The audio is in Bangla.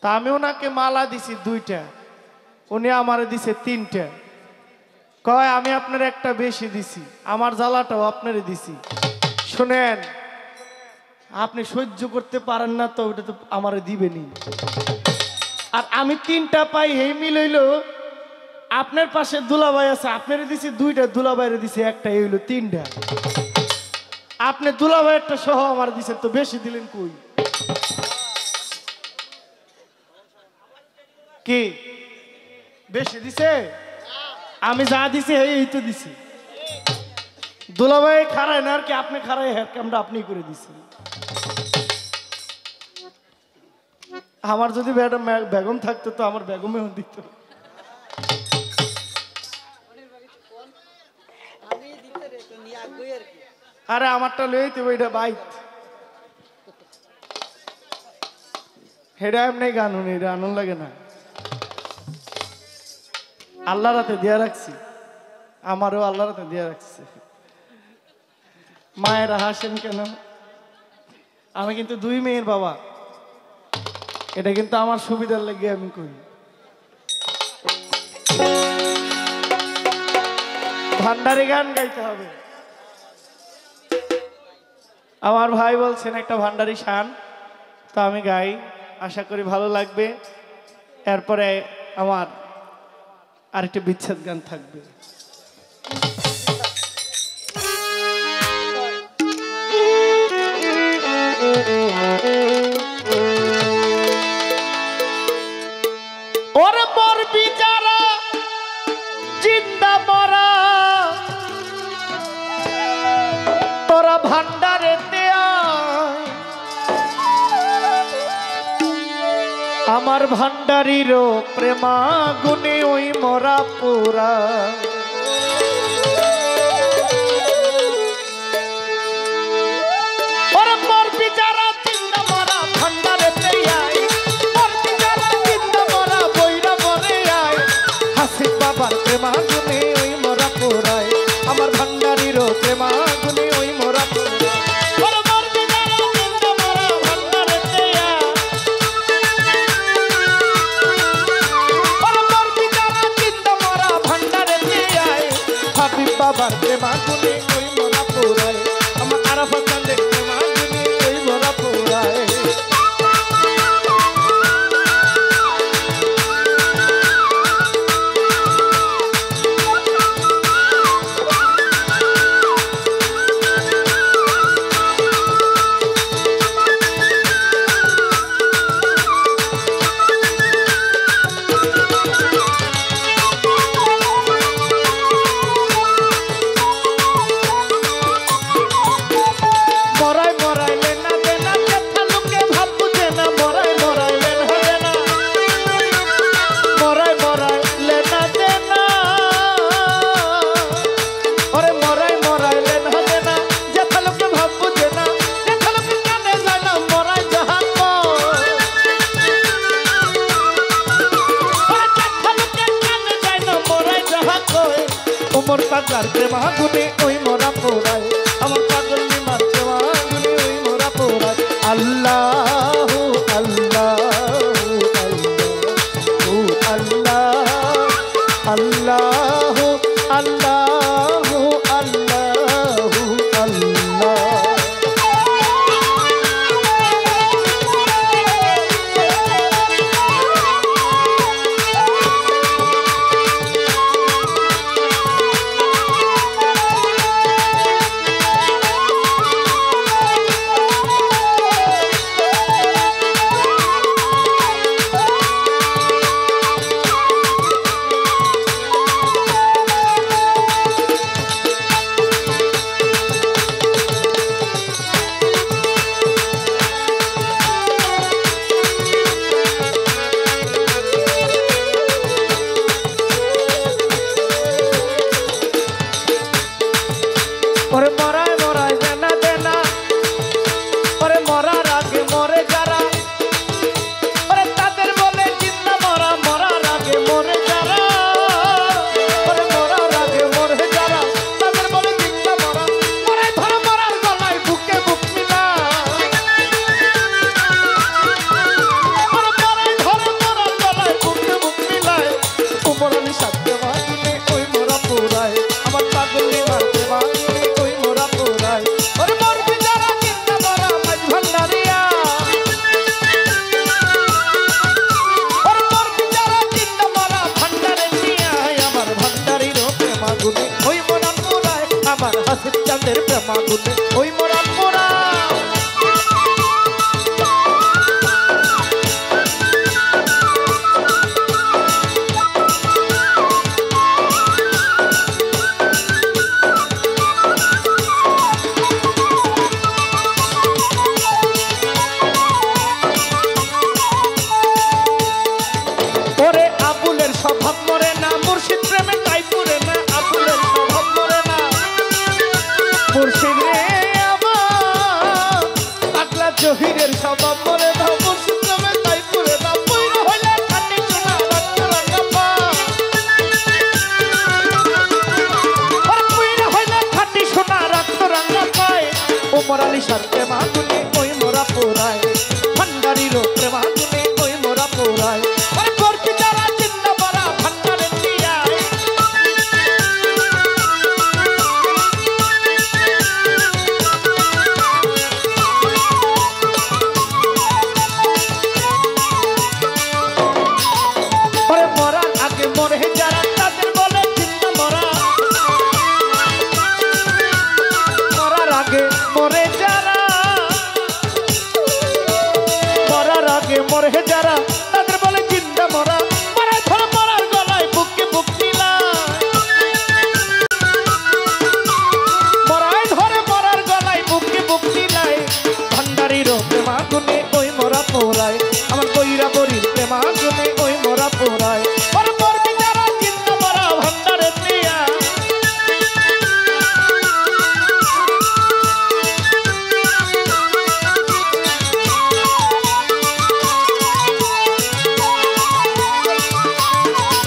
তা আমি ওনাকে মালা দিছি 2টা, উনি আমারে দিছে 3টা। কয় আমি আপনার একটা বেশি দিছি, আমার জ্বালাটাও আপনারে দিছি। শুনেন, আপনি সহ্য করতে পারেন না তো ওটা তো আমারে দিবেনি। আর আমি 3টা পাই এই মিল হইল, আপনার পাশে দুলাভাই আছে, আপনারে দিছি 2টা, দুলাভাইরে দিছি একটা, এই হইল 3টা। আপনি দুলাভাইয়েরটা সহ আমার দিছেন, তো বেশি দিলেন কই? কি বেশি দিছে? আমি যা দিছি এই তো দিছি। দুলাভাই খারায় না আর কি, আপনি খারায়, হ্যাঁ কামটা আপনি করে দিছেন। আমার যদি বেগম থাকতো তো আমার বেগমেও দিত। আরে আমারটা লই তো ওইটা বাইক, হেডা এমনি গান শুনি, এটা আনন্দ লাগে না। আল্লাহ রাতে দিয়া রাখছি, আমারও আল্লাহ রাতে দিয়া রাখছে। মায়েরা হাসেন কেন? আমি কিন্তু 2 মেয়ের বাবা, এটা কিন্তু আমার সুবিধার লাগে আমি করি। ভান্ডারি গান গাইতে হবে। আমার ভাই বলছেন একটা ভান্ডারি শান, তো আমি গাই, আশা করি ভালো লাগবে। এরপরে আমার আরেকটা বিচ্ছেদ গান থাকবে। ওরে মোর বিচারা জিন্দা মরা তোরা ভান্ডারেতে আয়, আমার ভান্ডারিরও প্রেমা গুনে ওই মরা পুরা। ওরে মোর বিচারা জিন্দা মরা ভান্ডারেতে আয়, মোর বিচারা জিন্দা মরা বইরা মরে আয়, হাসি বাবার প্রেমা গুনে ওই মরা পুরায়, আমার ভান্ডারিরও প্রেমা গুনে ওই মরা পুরায়। ওরে মোর বিচারা জিন্দা মরা ভান্ডারেতে আয়, ওরে মোর বিচারা জিন্দা মরা ভান্ডারেতে আয়, হাবিব বাবার প্রেমা গুনে ওই মরা পুরায়, আমার আরাফাত চাঁদের প্রেমা গুনে ওই মরা পুরায়। মোর পাগলার প্রেমা গুনে ওই মোরা পোড়ায়, আমার পাগল নিমার প্রেমা গুনে ওই মোরা পোড়ায়। আল্লাহু আল্লাহু আল্লাহু আল্লাহু আল্লাহু আল্লাহু আল্লাহ। প্রেমাগুনে ওই মোরা পোড়া। ওরে আবুলের স্বভাব মরে না, মুর্শিদ প্রেমে তাই পুরে না। আবুলের স্বভাব মরে না, মুর্শিদ রে আমার পাগলা জহিরের স্বভাব মরে না, মুর্শিদ প্রেমে তাই পুরে না। পইরা হইলে খাটি সোনা রক্ত রাঙা পা, ওরে পইরা হইলে খাটি সোনা রক্ত রাঙা পায়। ওমর আলী শাহ প্রেমাগুনে ওই মোরা পোড়ায়, ভান্ডারিরও প্রেমাগুনে ওই মোরা পোড়ায়। মরে যারা তাদের বলে জিন্দা মরা, মরার আগে মরে যারা, মরার আগে মরে যারা তাদের বলে জিন্দা মরা। মরা ধরে মরার গলায় বুকে বুক দিলাম, মরায় ধরে মরার গলায় বুকে বুক দিলাই। ভান্ডারিরও প্রেমাগুনে ওই মোরা পোড়ায়, আমার কইরা বরির প্রেমাগুনে ওই মোরা পোড়ায়।